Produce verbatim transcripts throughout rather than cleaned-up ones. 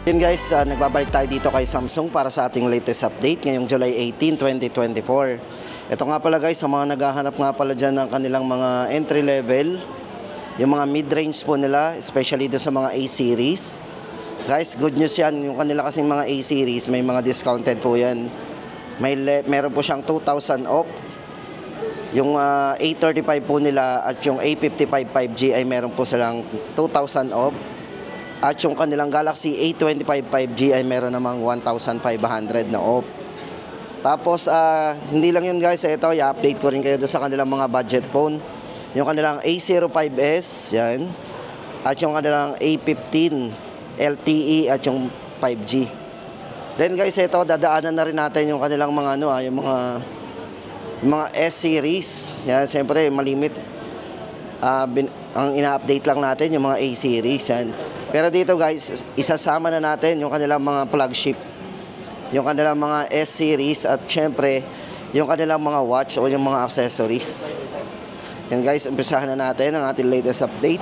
Yun guys, uh, nagbabalik tayo dito kay Samsung para sa ating latest update ngayong July eighteen, twenty twenty-four. Ito nga pala guys, sa mga naghahanap nga pala dyan ng kanilang mga entry level, yung mga mid-range po nila, especially doon sa mga A-series. Guys, good news yan, yung kanila kasing mga A-series, may mga discounted po yan. May meron po siyang two thousand off. Yung uh, A thirty-five po nila at yung A fifty-five five G ay meron po silang two thousand off. At yung kanilang Galaxy A twenty-five five G ay meron namang one thousand five hundred na off. Tapos, uh, hindi lang yun guys. Ito, i-update ko rin kayo doon sa kanilang mga budget phone. Yung kanilang A zero five S, yan. At yung kanilang A fifteen L T E at yung five G. Then guys, ito, dadaanan na rin natin yung kanilang mga, ano, ah, yung mga, yung mga S-series. Yan, siyempre, malimit. Uh, bin, ang ina-update lang natin yung mga A-series. Yan. Pero dito guys, isasama na natin yung kanilang mga flagship, yung kanilang mga S-series at syempre yung kanilang mga watch o yung mga accessories. Yan guys, umpisahan na natin ang ating latest update.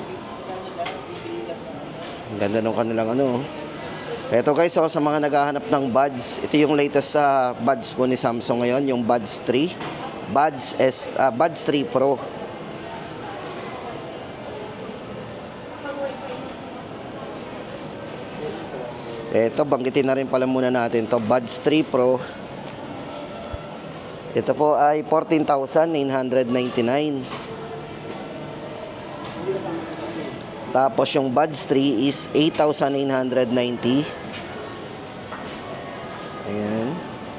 Ang ganda nung kanilang ano. Ito guys, so, sa mga naghahanap ng buds, ito yung latest sa uh, buds po ni Samsung ngayon, yung Buds three. Buds, S, uh, Buds three Pro. Ito, banggitin na rin pala muna natin to, Buds three Pro. Ito po ay fourteen thousand nine hundred ninety-nine. Tapos yung Buds three is eight thousand nine hundred ninety. Ayan.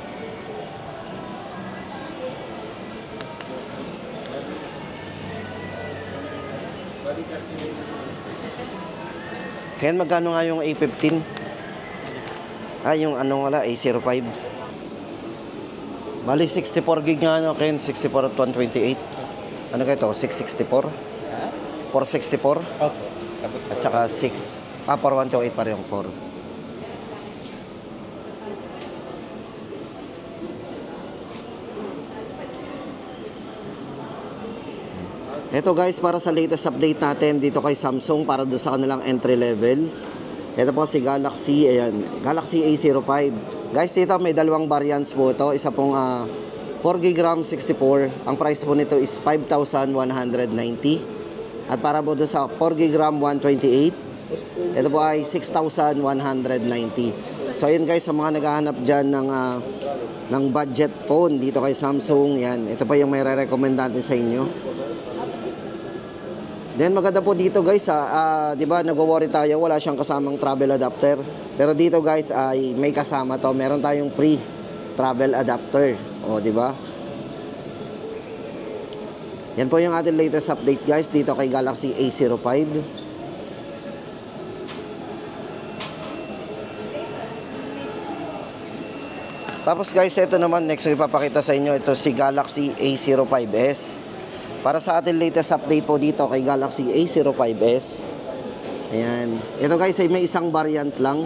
Kaya magkano nga yung A fifteen? Ah, yung ano wala, A zero five. Bali, sixty-four gig nga, ano, Ken? sixty-four at one twenty-eight. Ano kayo ito? six sixty-four? four sixty-four? Okay. At saka six. Ah, four one two eight pa rin yung four. Ito guys, para sa latest update natin dito kay Samsung para doon sa kanilang entry level. Ito po si Galaxy, ayan, Galaxy A zero five. Guys, dito may dalawang variants po ito. Isa pong uh, four gig RAM sixty-four. Ang price po nito is five thousand one hundred ninety. At para po doon sa four gig RAM one twenty-eight, ito po ay six thousand one hundred ninety. So ayun guys, sa mga naghahanap dyan ng, uh, ng budget phone dito kay Samsung, yan, ito pa yung may re-recommend natin sa inyo. Then maganda po dito guys, ah, uh, 'di ba, nagwo-worry tayo wala siyang kasamang travel adapter. Pero dito guys ay may kasama 'to. Meron tayong free travel adapter. O, 'di ba? Yan po yung ating latest update guys dito kay Galaxy A zero five. Tapos guys, ito naman next na ipapakita sa inyo, ito si Galaxy A zero five S. Para sa ating latest update po dito kay Galaxy A zero five S. Ayan. Ito guys ay may isang variant lang.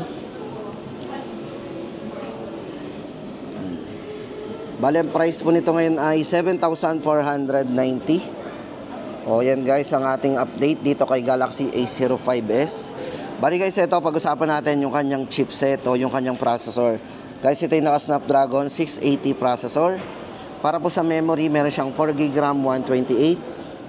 Bale, ang price po nito ngayon ay seven thousand four hundred ninety. O yan guys, ang ating update dito kay Galaxy A zero five S. Bale guys, ito pag-usapan natin yung kanyang chipset o yung kanyang processor. Guys, ito yung naka-Snapdragon six eighty processor. Para po sa memory, meron siyang four gig RAM one twenty-eight.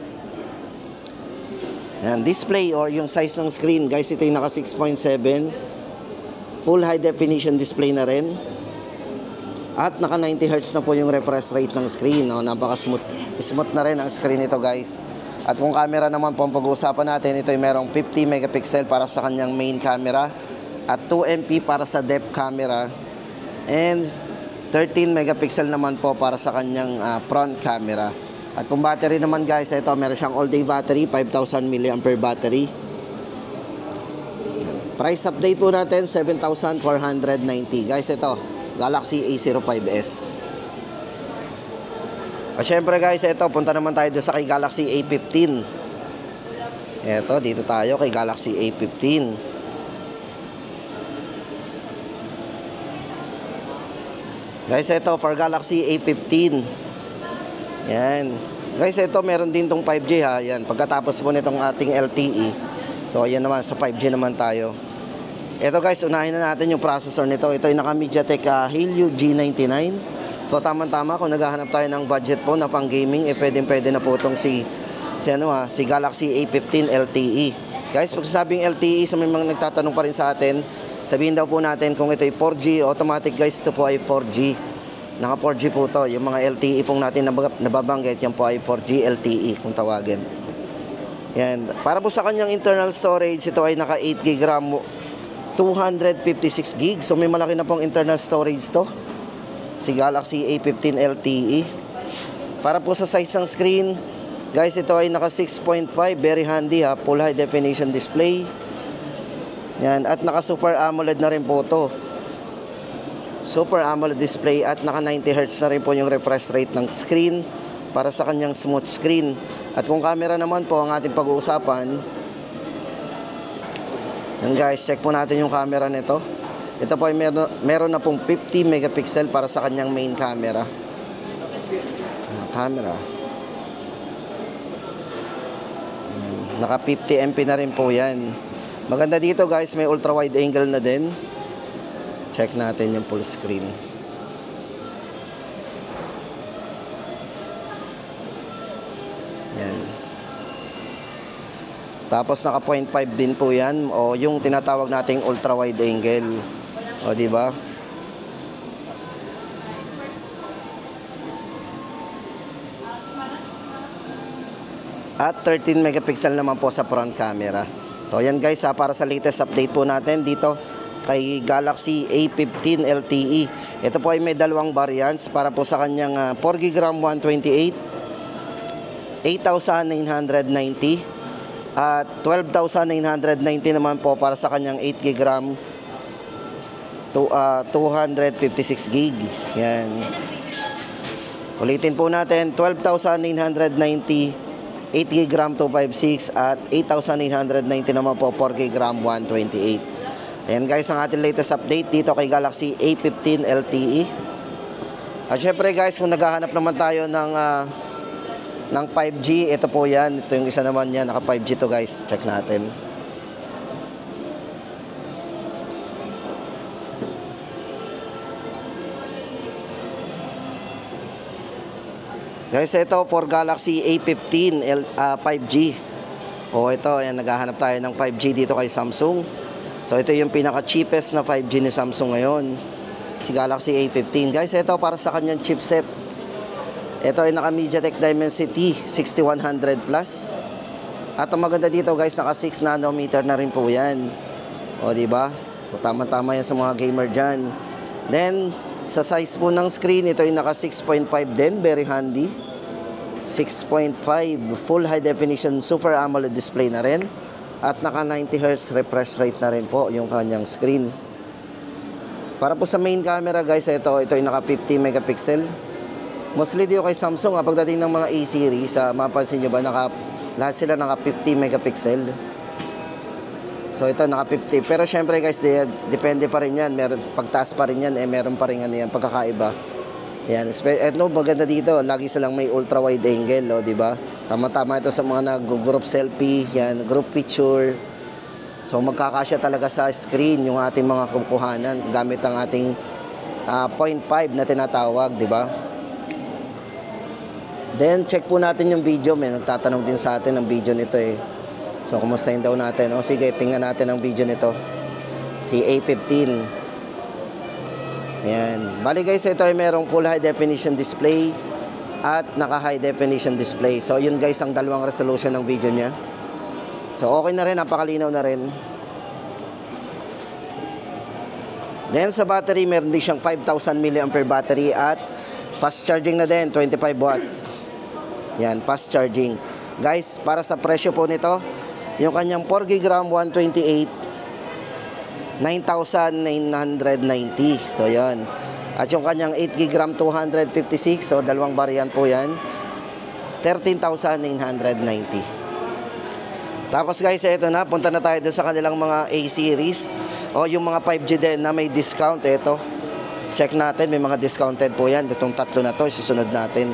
Yan, display or yung size ng screen, guys, ito yung naka six point seven. Full high definition display na rin. At naka ninety hertz na po yung refresh rate ng screen. No? Napaka-smooth. Smooth na rin ang screen nito, guys. At kung camera naman po ang pag-uusapan natin, ito ay merong fifty megapixel para sa kanyang main camera. At two M P para sa depth camera. And thirteen megapixel naman po para sa kanyang uh, front camera. At kung battery naman guys, ito meron siyang all-day battery, five thousand milliamp hour battery. Price update po natin, seven thousand four hundred ninety. Guys, ito, Galaxy A zero five S. At syempre guys, ito, punta naman tayo doon sa kay Galaxy A fifteen. Ito, dito tayo kay Galaxy A fifteen. Guys, ito for Galaxy A fifteen. Yan. Guys, ito meron din tong five G ha. Yan, pagkatapos po nitong ating L T E. So, ayan naman, sa five G naman tayo. Ito guys, unahin na natin yung processor nito. Ito ay naka MediaTek uh, Helio G ninety-nine. So tamang-tama kung naghahanap tayo ng budget phone na pang gaming, eh pwedeng-pwede na po itong si si ano ah, si Galaxy A fifteen L T E. Guys, pag sinabing L T E, sa may mga nagtatanong pa rin sa atin, sabihin daw po natin kung ito ay four G, automatic guys, ito po ay four G. Naka four G po to. Yung mga L T E pong natin nababanggit, yan po ay four G L T E kung tawagin. Yan. Para po sa kanyang internal storage, ito ay naka eight gig RAM, two fifty-six gig. So may malaki na pong internal storage to. Si Galaxy A fifteen L T E. Para po sa size ng screen, guys, ito ay naka six point five, very handy ha, full high definition display. Yan, at naka Super AMOLED na rin po to. Super AMOLED display at naka ninety hertz na rin po yung refresh rate ng screen para sa kanyang smooth screen. At kung camera naman po ang ating pag-uusapan, yan guys, check po natin yung camera nito. Ito po ay meron, meron na pong fifty megapixel para sa kanyang main camera. Camera. Naka fifty megapixel na rin po yan. Maganda dito guys, may ultra wide angle na din. Check natin yung full screen. Yan. Tapos naka point five din po yan, o yung tinatawag nating ultra wide angle. O di ba? At thirteen megapixel naman po sa front camera. So yan guys ha, para sa latest update po natin dito kay Galaxy A fifteen L T E. Ito po ay may dalawang variants para po sa kanyang uh, four gig RAM one twenty-eight, eight thousand nine hundred ninety at twelve thousand nine hundred ninety naman po para sa kanyang eight gig RAM to, uh, two fifty-six gig. Yan. Ulitin po natin, twelve thousand nine hundred ninety, eight gig RAM two fifty-six at eight thousand eight hundred ninety naman po four gig RAM one twenty-eight. Ayan guys, ang ating latest update dito kay Galaxy A fifteen L T E. At syempre guys, kung naghahanap naman tayo ng uh, ng five G, ito po yan. Ito yung isa naman yan, naka five G to guys. Check natin. Guys, ito for Galaxy A fifteen uh, five G. O ito, ayan, naghahanap tayo ng five G dito kay Samsung. So ito yung pinaka cheapest na five G ni Samsung ngayon, si Galaxy A fifteen. Guys, ito para sa kanyang chipset. Ito ay naka MediaTek Dimensity sixty-one hundred plus. At ang maganda dito guys, naka six nanometer na rin po yan. O di ba? Tama-tama yan sa mga gamer diyan. Then sa size po ng screen, ito ay naka six point five din, very handy. six point five full high definition Super AMOLED display na rin. At naka ninety hertz refresh rate na rin po yung kanyang screen. Para po sa main camera guys, ito, ito ay naka fifty megapixel. Mostly dito kay Samsung, ha, pagdating ng mga A series, ha, mapansin nyo ba, naka, lahat sila naka fifty megapixel. So ito naka fifty. Pero syempre guys, de, depende pa rin yan. Meron, pagtaas pa rin yan, eh, meron pa rin ano yan, pagkakaiba. Yan. At no, maganda dito, lagi silang may ultra wide angle, oh, di ba? Tama-tama ito sa mga nag-group selfie, yan, group picture. So magkakasya talaga sa screen yung ating mga kukuhanan gamit ang ating uh, point five na tinatawag, di ba? Then check po natin yung video, may nagtatanong din sa atin ng video nito eh. So kumustahin daw natin. O sige, tingnan natin ang video nito. Si A fifteen. Ayan. Bali guys, ito ay merong full high definition display at naka high definition display. So yun guys ang dalawang resolution ng video niya. So okay na rin, napakalinaw na rin. Then sa battery, meron din siyang five thousand milliampere battery at fast charging na din, twenty-five watts. Yan, fast charging. Guys, para sa presyo po nito, yung kanyang four gig RAM one twenty-eight, nine thousand nine hundred ninety. So yan. At yung kanyang eight gig RAM two fifty-six, so dalawang variant po yan, thirteen thousand nine hundred ninety. Tapos guys, ito na, punta na tayo doon sa kanilang mga A series o yung mga five G din na may discount. Ito, check natin, may mga discounted po yan. Itong tatlo na to, susunod natin.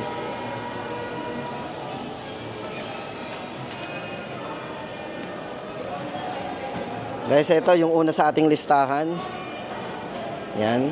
Guys, ito yung una sa ating listahan. Yan.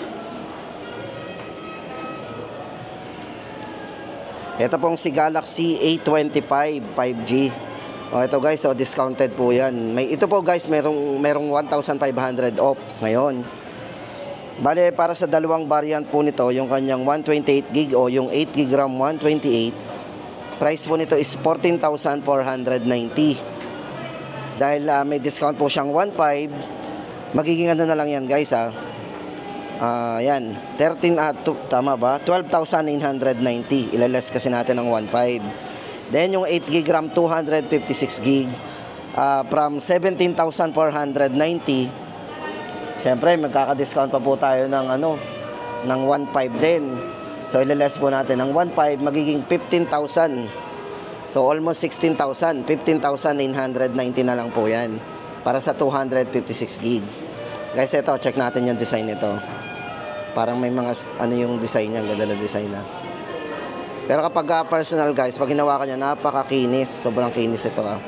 Ito pong si Galaxy A twenty-five five G. O ito guys, so discounted po yan. May, ito po guys, merong, merong one thousand five hundred off ngayon. Bale, para sa dalawang variant po nito, yung kanyang one twenty-eight gig o yung eight gig RAM one twenty-eight, price po nito is fourteen thousand four hundred ninety. Dahil uh, may discount po siyang one point five, magiging ano na lang yan guys ha. Uh, yan, thirteen at uh, tama ba? twelve thousand nine hundred ninety. Ilaless kasi natin ng one point five. Then yung eight gig RAM two fifty-six gig uh, from seventeen thousand four hundred ninety. Siyempre, magkaka-discount pa po tayo ng ano, ng one point five din. So ilaless po natin ng one point five, magiging fifteen thousand. So almost sixteen thousand, fifteen thousand nine hundred ninety na lang po 'yan para sa two fifty-six gig. Guys, ito check natin yung design nito. Parang may mga ano yung design niya, ganda na design na. Pero kapag uh, personal guys, pag ginawa ka niya, napakakinis, sobrang kinis ito ah.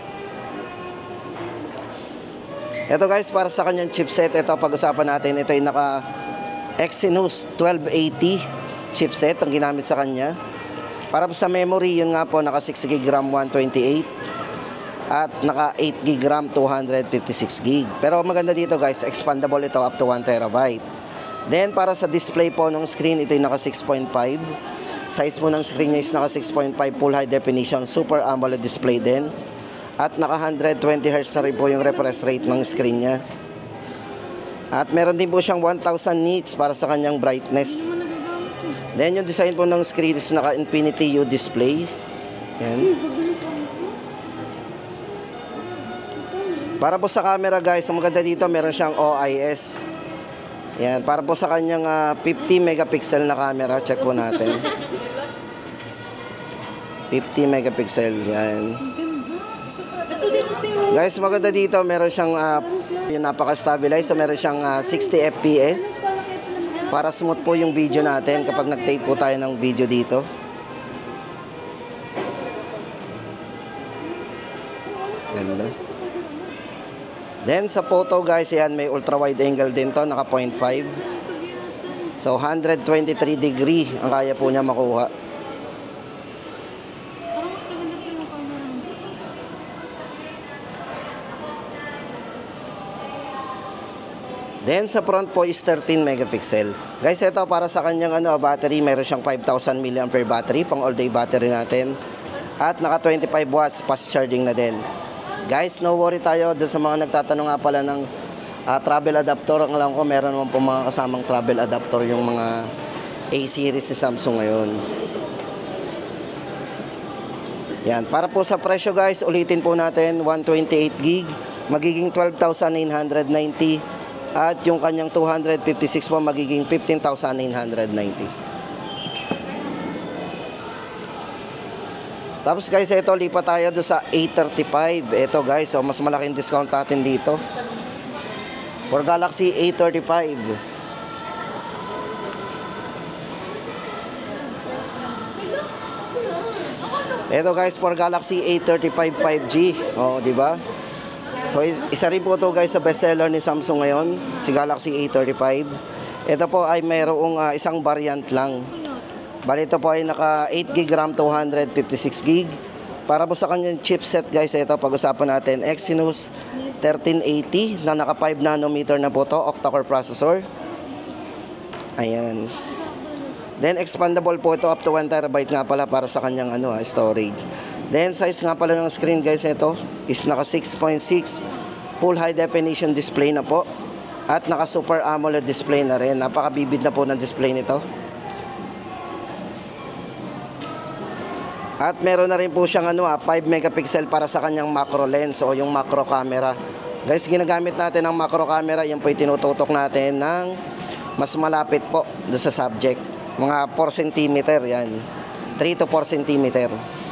Ito guys, para sa kanyang chipset, ito pag-usapan natin, ito ay naka Exynos twelve eighty chipset ang ginamit sa kanya. Para sa memory, yun nga po, naka six gig RAM one twenty-eight at naka eight gig RAM two fifty-six gig. Pero maganda dito guys, expandable ito up to one terabyte. Then para sa display po ng screen, ito ay naka six point five. Size po ng screen niya is naka six point five full high definition Super AMOLED display din. At naka one twenty hertz na rin po yung refresh rate ng screen niya. At meron din po siyang one thousand nits para sa kanyang brightness. Then yung design po ng screen is naka Infinity U display. Yan. Para po sa camera guys, ang maganda dito meron siyang O I S. Yan, para po sa kanyang uh, fifty megapixel na camera, check po natin. fifty megapixel, yan. Guys, maganda dito, meron siyang uh, yung napaka-stabilize, so meron siyang uh, sixty F P S. Para smooth po yung video natin kapag nag-tape po tayo ng video dito. Ganda. Then sa photo guys, yan may ultra wide angle din to, naka zero point five. So one twenty-three degree ang kaya po niya makuha. Then sa front po is thirteen megapixel. Guys, ito para sa kanyang ano, battery, meron siyang five thousand milliampere battery, pang all day battery natin. At naka twenty-five watts fast charging na din. Guys, no worry tayo doon sa mga nagtatanong nga pala ng uh, travel adapter. Ang alam ko, meron naman po mga kasamang travel adapter yung mga A series ni Samsung ngayon. Yan, para po sa presyo guys, ulitin po natin, one twenty-eight gig, magiging twelve thousand nine hundred ninety. At yung kanyang two fifty-six po, magiging fifteen thousand nine hundred ninety. Tapos guys, ito lipat tayo doon sa A thirty-five. Ito guys, so mas malaking discount natin dito. For Galaxy A thirty-five. Ito guys, for Galaxy A thirty-five five G. Oh, di ba? So isa rin po ito guys sa bestseller ni Samsung ngayon, si Galaxy A thirty-five. Ito po ay mayroong uh, isang variant lang. Bali ito po ay naka eight gig RAM two fifty-six gig. Para po sa kanyang chipset guys, ito pag-usapan natin, Exynos thirteen eighty na naka five nanometer na po ito, octa-core processor. Ayan. Then expandable po ito up to one terabyte nga pala para sa kanyang ano, storage. Then size nga pala ng screen guys, ito is naka six point six full high definition display na po. At naka Super AMOLED display na rin. Napakabibid na po ng display nito. At meron na rin po siyang ano, ah, five megapixel para sa kanyang macro lens o yung macro camera. Guys, ginagamit natin ang macro camera, yan po yung tinututok natin ng mas malapit po doon sa subject. Mga four centimeter yan. three to four centimeter.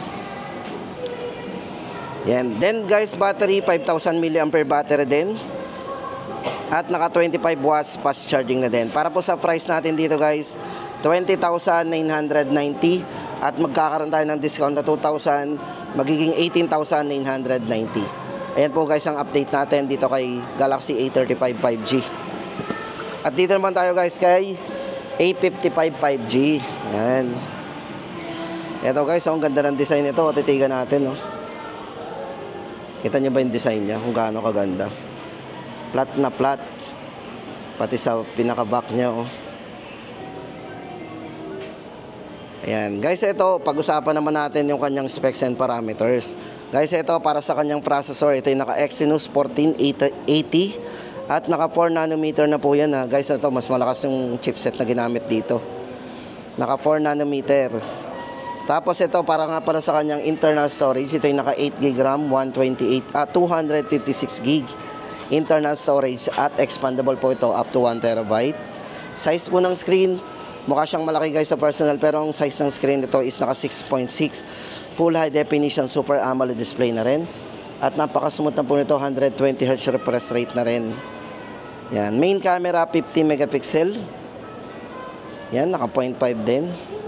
Yan. Then guys, battery, five thousand milliampere battery din. At naka twenty-five watts fast charging na din. Para po sa price natin dito guys, twenty thousand nine hundred ninety. At magkakaroon tayo ng discount na two thousand, magiging eighteen thousand nine hundred ninety. Ayan po guys ang update natin dito kay Galaxy A thirty-five five G. At dito naman tayo guys kay A fifty-five five G. Ayan. Ito guys, ang ganda ng design nito. Titigan natin, no. Kita nyo ba yung design niya? Kung gaano kaganda. Flat na flat. Pati sa pinaka-back niya, oh. Ayan. Guys, ito, pag-usapan naman natin yung kanyang specs and parameters. Guys, ito, para sa kanyang processor, ito yung naka Exynos fourteen eighty at naka four nanometer na po yan, ha. Guys, ito, mas malakas yung chipset na ginamit dito. Naka four nanometer. Tapos ito, para nga para sa kanyang internal storage, ito yung naka eight gig RAM, one twenty-eight, ah, two fifty-six gig internal storage at expandable po ito up to one terabyte. Size po ng screen, mukha siyang malaki guys sa personal, pero ang size ng screen nito is naka six point six full high definition super AMOLED display na rin. At napaka-smooth na po nito, one twenty hertz refresh rate na rin. Yan, main camera fifty megapixel. Yan, naka point five din.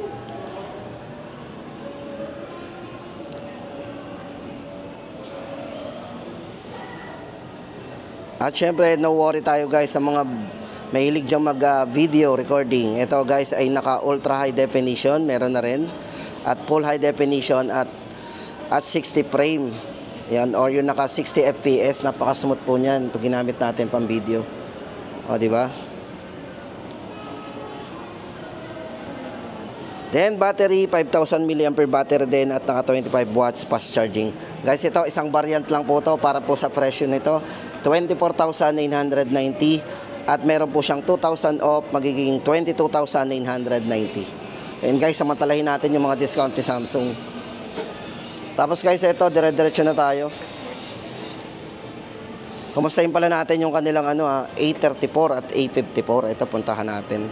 At syempre, no worry tayo guys sa mga mahilig dyan mag uh, video recording. Ito guys ay naka ultra high definition, meron na rin. At full high definition at at sixty frame. Yan, or yung naka sixty F P S, napaka-smooth po niyan pag ginamit natin pang video. O, di ba? Then battery, five thousand milliamp hour battery din at naka twenty-five watts fast charging. Guys, ito isang variant lang po to para po sa presyo nito, twenty-four thousand nine hundred ninety, at meron po siyang two thousand off, magiging twenty-two thousand nine hundred ninety. And guys, samantalahin natin yung mga discount ni Samsung. Tapos guys, ito, dire-diretso na tayo. Kumustahin pala natin yung kanilang ano, ah, A thirty-four at A fifty-four. Ito, puntahan natin.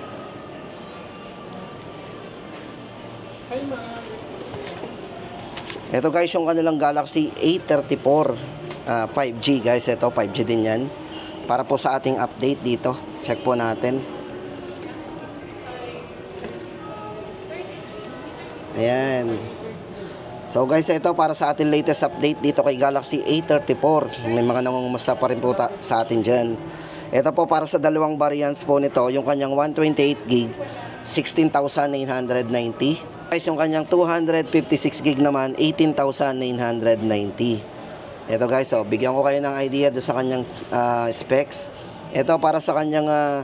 Ito guys, yung kanilang Galaxy A thirty-four uh, five G guys. Ito, five G din yan. Para po sa ating update dito. Check po natin. Ayan. So guys, ito para sa ating latest update dito kay Galaxy A thirty-four. May mga nangungumusta pa rin po sa atin dyan. Ito po para sa dalawang variants po nito. Yung kanyang one twenty-eight gig, sixteen thousand nine hundred ninety. Guys, yung kanyang two fifty-six gig naman, eighteen thousand nine hundred ninety. Ito guys, so, bigyan ko kayo ng idea doon sa kanyang uh, specs. Ito para sa kanyang uh,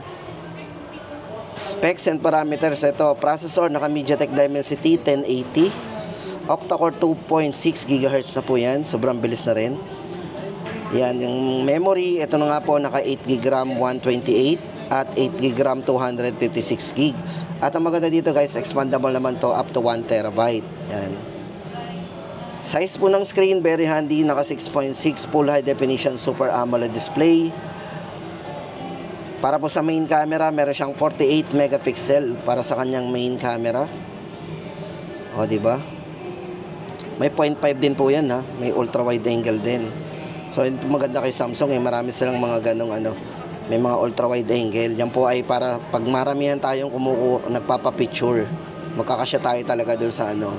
specs and parameters. Ito, processor, naka MediaTek Dimensity ten eighty. Octa-core two point six gigahertz na po yan. Sobrang bilis na rin. Yan, yung memory, ito na nga po, naka eight gig RAM, one twenty-eight. At eight gig RAM, two fifty-six gig. At ang maganda dito guys, expandable naman to up to one terabyte. Yan. Size po ng screen, very handy. Naka six point six full high definition super AMOLED display. Para po sa main camera, meron siyang forty-eight megapixel para sa kanyang main camera. O, diba? May point five din po yan, ha. May ultra wide angle din. So, maganda kay Samsung, eh. Marami silang mga ganong ano, may mga ultra wide angle. Yan po ay para pag maramihan tayong kumuku nagpapa-picture, magkakasya tayo talaga dun sa ano.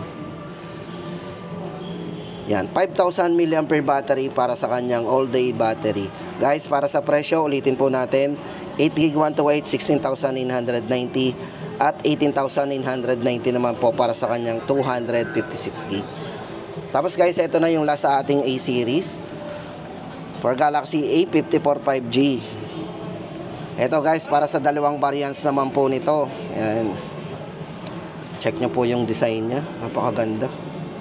Yan, five thousand milliamp hour battery para sa kanyang all day battery. Guys, para sa presyo, ulitin po natin, eight gig one twenty-eight, sixteen thousand nine hundred ninety at eighteen thousand nine hundred ninety naman po para sa kanyang two fifty-six gig. Tapos guys, ito na yung last sa ating A series for Galaxy A fifty-four five G. Ito guys, para sa dalawang variants naman po nito. Ayan. Check nyo po yung design nya. Napakaganda.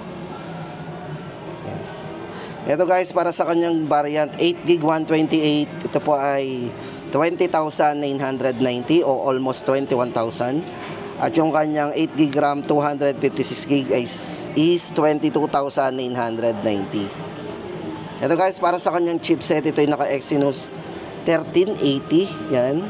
Ayan. Ito guys, para sa kanyang variant eight gig one twenty-eight. Ito po ay twenty thousand nine hundred ninety o almost twenty-one thousand. At yung kanyang eight gig RAM, two fifty-six gig is, is twenty-two thousand nine hundred ninety. Ito guys, para sa kanyang chipset, ito yung naka Exynos thirteen eighty. Yan.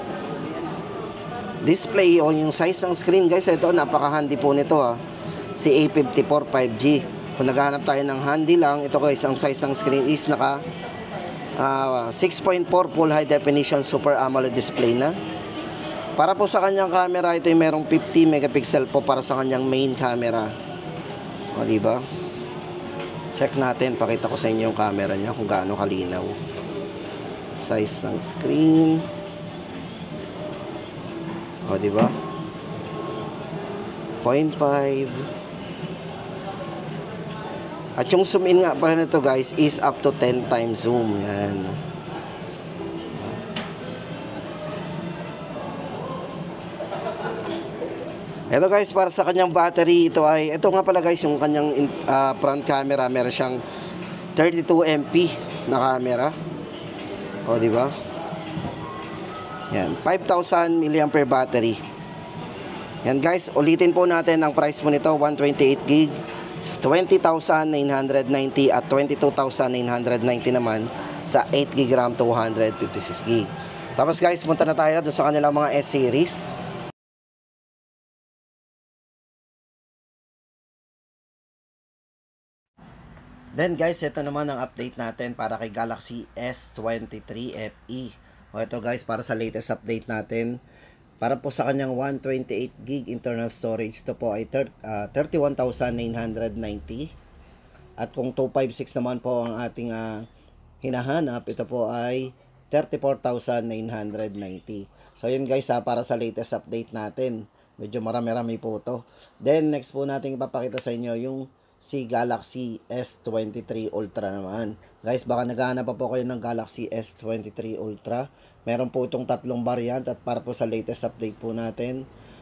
Display o yung size ng screen guys, ito napaka-handy po nito, ha. Si A fifty-four five G. Kung naghahanap tayo ng handy lang, ito guys, ang size ng screen is naka uh, six point four full high definition super AMOLED display na. Para po sa kanyang camera, ito yung merong fifty megapixel po para sa kanyang main camera. O, diba? Check natin, pakita ko sa inyo yung camera niya kung gaano kalinaw. Size ng screen. O, di ba? zero point five. At yung zoom in nga pala nito guys is up to ten times zoom. Yan. Ito guys, para sa kanyang battery, ito ay, ito nga pala guys, yung kanyang uh, front camera, meron siyang thirty-two megapixel na camera. O, di ba? Yan, five thousand milliampere battery. Yan guys, ulitin po natin ang price po nito, one twenty-eight gig, twenty thousand nine hundred ninety at twenty-two thousand nine hundred ninety naman sa eight gig RAM, two fifty-six gig. Tapos guys, punta na tayo doon sa kanilang mga S-series. Then guys, ito naman ang update natin para kay Galaxy S twenty-three F E. O ito guys, para sa latest update natin, para po sa kanyang one twenty-eight gig internal storage, ito po ay uh, thirty-one thousand nine hundred ninety. At kung two fifty-six naman po ang ating uh, hinahanap, ito po ay thirty-four thousand nine hundred ninety. So yun guys, ha, para sa latest update natin. Medyo marami-rami po ito. Then next po natin ipapakita sa inyo yung si Galaxy S twenty-three Ultra naman. Guys, baka naghahanap pa po kayo ng Galaxy S twenty-three Ultra. Meron po itong tatlong variant at para po sa latest update po natin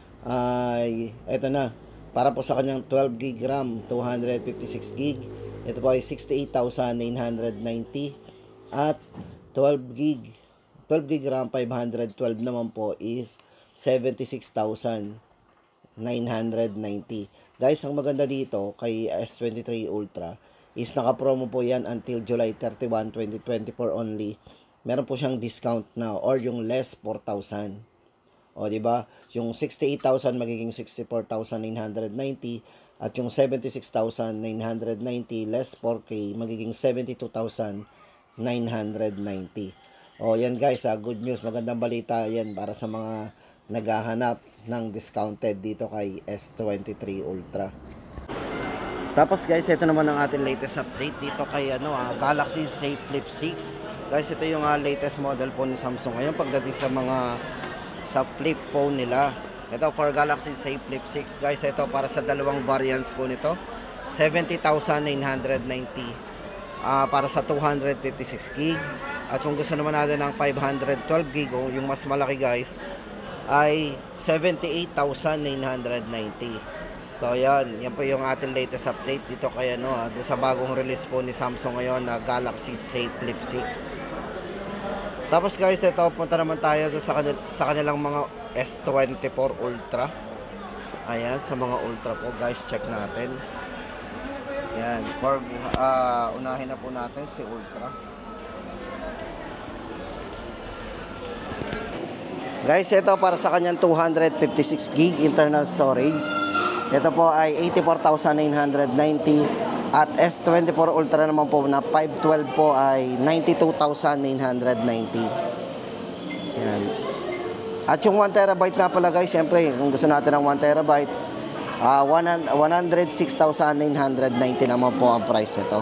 ay eto na. Para po sa kanyang twelve gig RAM, two fifty-six gig. Ito po ay sixty-eight thousand nine hundred ninety at twelve gig RAM five twelve naman po is seventy-six thousand nine hundred ninety. Guys, ang maganda dito kay S twenty-three Ultra is naka-promo po yan until July thirty-first, twenty twenty-four only. Meron po siyang discount na or yung less four thousand. O, di ba? Yung sixty-eight thousand magiging sixty-four thousand nine hundred ninety at yung seventy-six thousand nine hundred ninety less four K magiging seventy-two thousand nine hundred ninety. O, yan guys, ha, good news. Magandang balita yan para sa mga naghahanap ng discounted dito kay S twenty-three Ultra. Tapos guys, ito naman ang ating latest update dito kay ano, ah, Galaxy Z Flip six. Guys, ito yung uh, latest model po ni Samsung ngayon pagdating sa mga sa flip phone nila. Ito for Galaxy Z Flip six guys, ito para sa dalawang variants po nito, seventy thousand nine hundred ninety uh, para sa two fifty-six gig. At kung gusto naman natin ng five twelve gig o yung mas malaki guys ay seventy-eight thousand nine hundred ninety. So yan, yan po yung ating latest update dito kay ano, ah, sa bagong release po ni Samsung ngayon na Galaxy Z Flip six. Tapos guys, ito punta naman tayo sa, kanil sa kanilang mga S twenty-four Ultra. Ayan, sa mga Ultra po guys, check natin. Yan, for uh, unahin na po natin si Ultra. Guys, ito para sa kanyang two fifty-six gig internal storage. Ito po ay eighty-four thousand nine hundred ninety at S twenty-four Ultra naman po na five twelve po ay ninety-two thousand nine hundred ninety. Yan. At yung one terabyte na pala guys, syempre kung gusto natin ng one terabyte, uh, one hundred six thousand nine hundred ninety naman po ang price nito.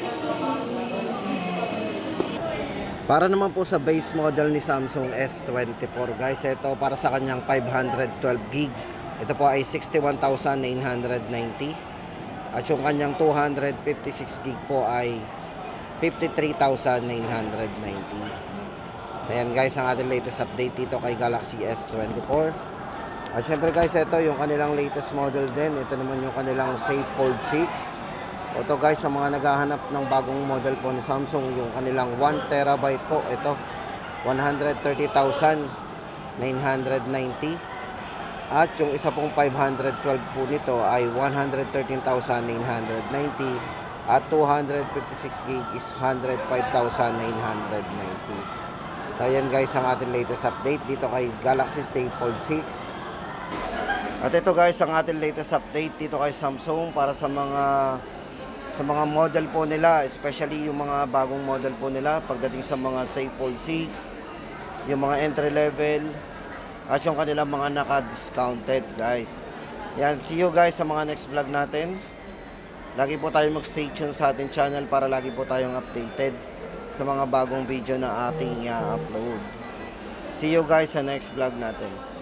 Para naman po sa base model ni Samsung S twenty-four guys, ito para sa kanyang five twelve gig. Ito po ay sixty-one thousand nine hundred ninety. At yung kanyang two fifty-six gig po ay fifty-three thousand nine hundred ninety. Ayan guys, ang ating latest update dito kay Galaxy S twenty-four. At syempre guys, ito yung kanilang latest model din. Ito naman yung kanilang Z Fold six. Ito guys, sa mga naghahanap ng bagong model po ni Samsung, yung kanilang one terabyte po, ito one hundred thirty thousand nine hundred ninety. At yung isa pong five twelve po nito ay one hundred thirteen thousand nine hundred ninety. At two fifty-six gig is one hundred five thousand nine hundred ninety. So ayan guys, ang ating latest update dito kay Galaxy Z Fold six. At ito guys, ang ating latest update dito kay Samsung para sa mga sa mga model po nila, especially yung mga bagong model po nila pagdating sa mga Z Fold six, yung mga entry level at yung kanilang mga naka-discounted guys. Yan, see you guys sa mga next vlog natin. Lagi po tayo mag-stay tuned sa ating channel para lagi po tayong updated sa mga bagong video na ating i-upload. See you guys sa next vlog natin.